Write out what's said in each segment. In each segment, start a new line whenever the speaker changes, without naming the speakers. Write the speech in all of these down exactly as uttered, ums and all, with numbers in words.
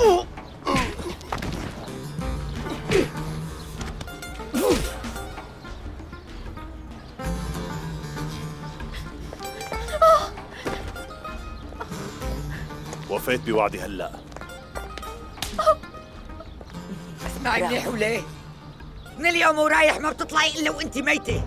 وفيت بوعدي هلأ.
اسمعي منيح وليه؟ من اليوم ورايح ما بتطلعي إلا وأنت ميتة.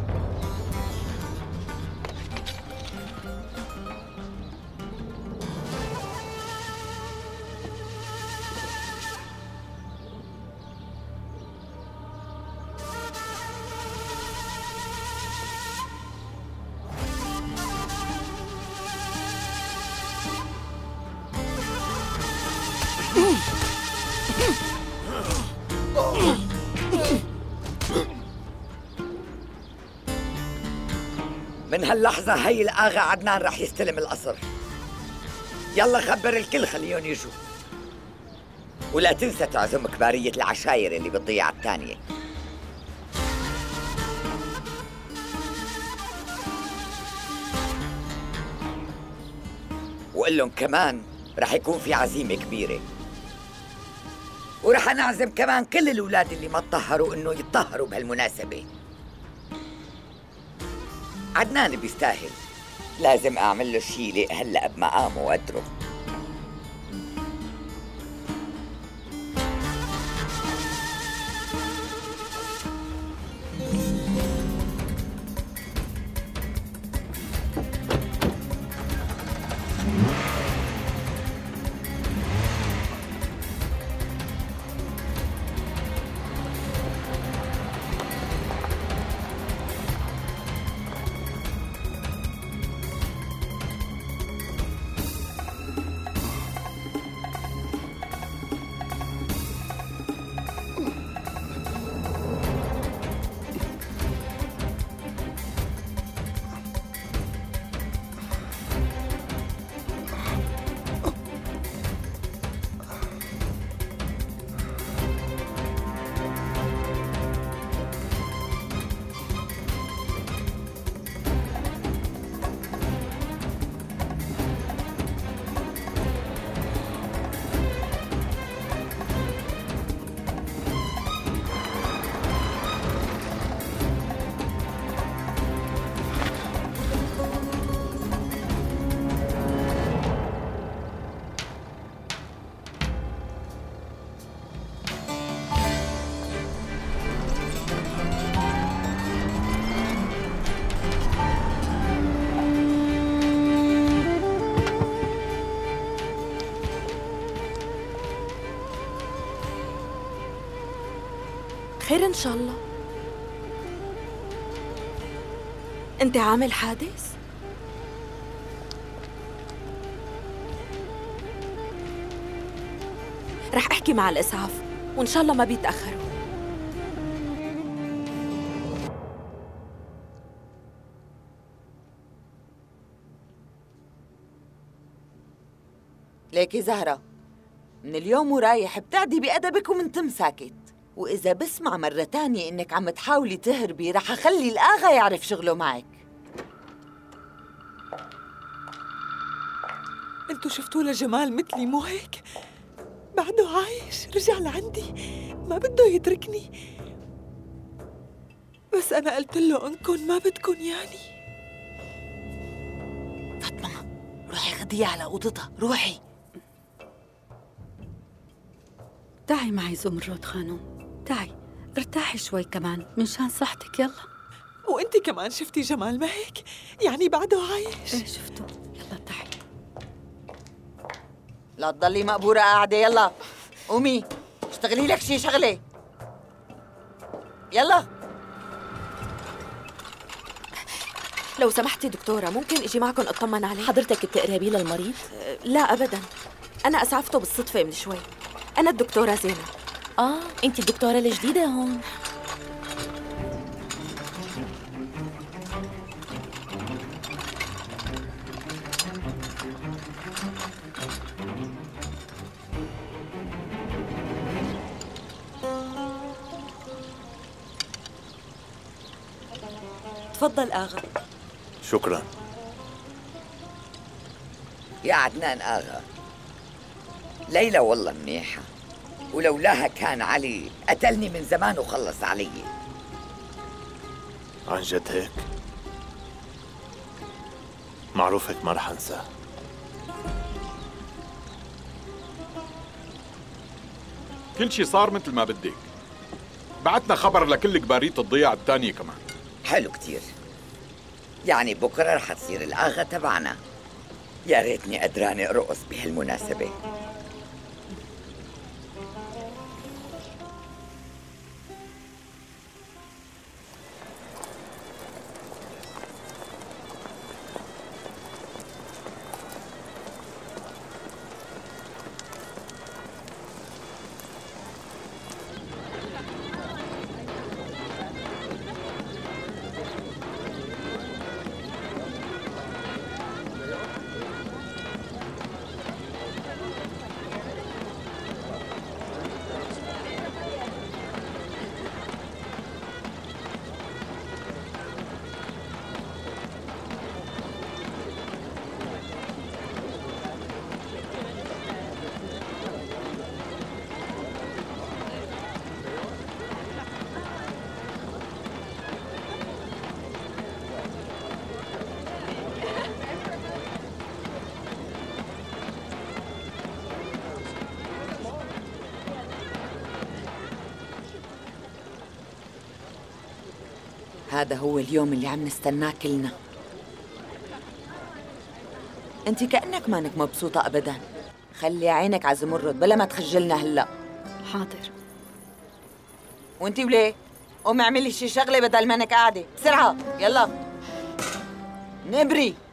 من هاللحظة هي الآغا عدنان رح يستلم القصر. يلا خبر الكل خليهم يجوا، ولا تنسى تعزم كبارية العشاير اللي بالضيعة الثانية. وقل لهم كمان رح يكون في عزيمة كبيرة، ورح نعزم كمان كل الأولاد اللي ما تطهروا إنه يتطهروا بهالمناسبة. عدنان بيستاهل، لازم أعمل له شيلة هلأ بمقامه وقدره.
خير إن شاء الله. أنت عامل حادث؟ رح أحكي مع الإسعاف وإن شاء الله ما بيتأخروا.
ليكي زهرة، من اليوم ورايح بتعدي بأدبك ومنتم ساكت، وإذا بسمع مرة تانية إنك عم تحاولي تهربي رح أخلي الآغا يعرف شغله معك.
انتوا شفتوا لجمال مثلي مو هيك؟ بعده عايش، رجع لعندي، ما بده يتركني، بس أنا قلت له إنكن ما بدكن يعني.
فاطمة روحي خديها على أوضتها، روحي.
تعي معي زمرد خانم، تعي ارتاحي شوي كمان منشان صحتك. يلا.
وانتي كمان شفتي جمال ما هيك؟ يعني بعده عايش؟
ايه شفته. يلا تعي.
لا تضلي مقبورة قاعدة، يلا قومي اشتغلي لك شي شغلة. يلا.
لو سمحتي دكتورة ممكن اجي معكم اطمن عليه؟
حضرتك بتقربي للمريض؟
لا ابدا، انا اسعفته بالصدفة من شوي. انا الدكتورة زينة.
اه انت الدكتورة الجديدة هون.
تفضل آغا.
شكرا.
يا عدنان آغا، ليلى والله منيحة، ولولاها كان علي قتلني من زمان وخلص علي.
عن جد هيك؟ معروف هيك ما رح انساه.
كل شي صار مثل ما بدك. بعتنا خبر لكل كبارية الضياع الثانية كمان.
حلو كتير. يعني بكرة رح تصير الآغا تبعنا. يا ريتني قدراني أرقص بهالمناسبة.
هذا هو اليوم اللي عم نستناه كلنا. انت كأنك مانك مبسوطة أبداً. خلي عينك على زمرد بلا ما تخجلنا هلأ.
حاضر.
وانت وليه؟ قومي اعملي شي شغلة بدل ما انك قاعدة، بسرعة، يلا. نبري.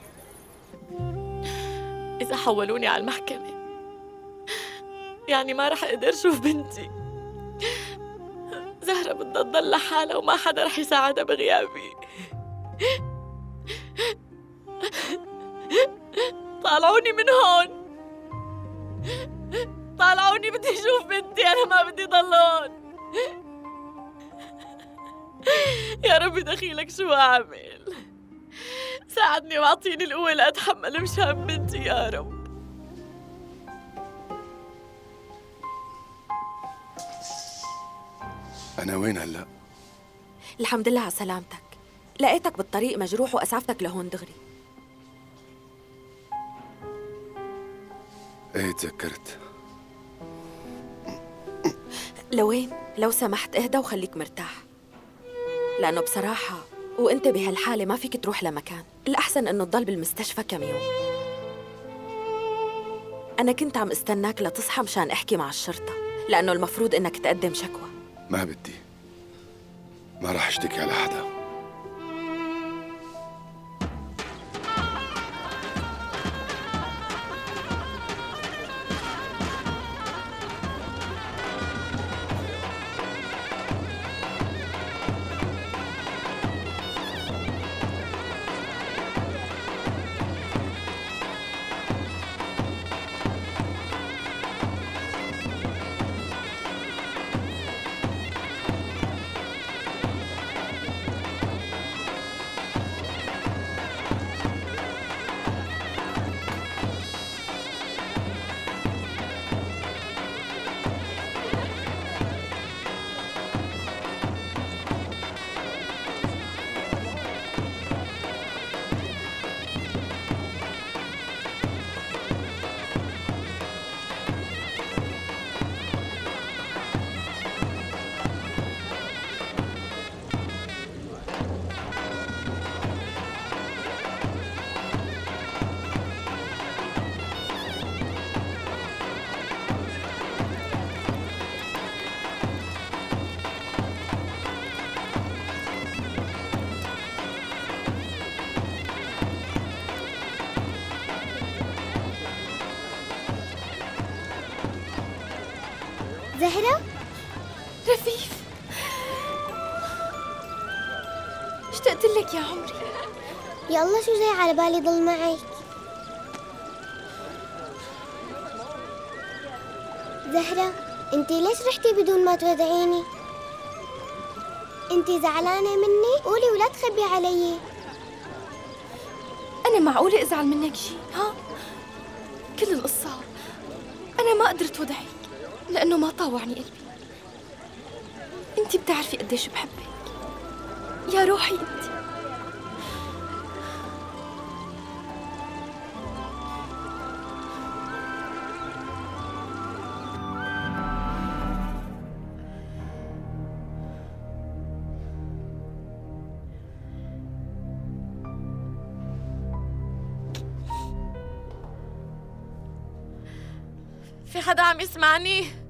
إذا حولوني على المحكمة يعني ما رح أقدر أشوف بنتي. زهرة بدها تضل لحالها وما حدا رح يساعدها بغيابي. طالعوني من هون، طالعوني، بدي أشوف بنتي، أنا ما بدي ضل هون. يا ربي دخيلك شو أعمل؟ ساعدني واعطيني القوة لأتحمل مشان بنتي يا رب.
أنا وين هلأ؟
الحمد لله على سلامتك. لقيتك بالطريق مجروح وأسعفتك لهون دغري.
إيه تذكرت.
لوين؟ لو سمحت اهدى وخليك مرتاح، لأنه بصراحة وانت بهالحالة ما فيك تروح لمكان. الأحسن إنه تضل بالمستشفى كم يوم. أنا كنت عم استناك لتصحى مشان أحكي مع الشرطة، لأنه المفروض إنك تقدم شكوى.
ما بدي، ما راح اشتكي على حدا.
زهرة؟
رفيف، اشتقت لك يا عمري.
يلا شو جاي على بالي ضل معك؟ زهرة، انتي ليش رحتي بدون ما تودعيني؟ انتي زعلانة مني؟ قولي ولا تخبي علي.
أنا معقولة أزعل منك شي؟ ها؟ كل القصة أنا أنا ما قدرت وضعك لأنه ما طاوعني قلبي. أنت بتعرفي قديش بحبك يا روحي أنت.
في حدا عم يسمعني؟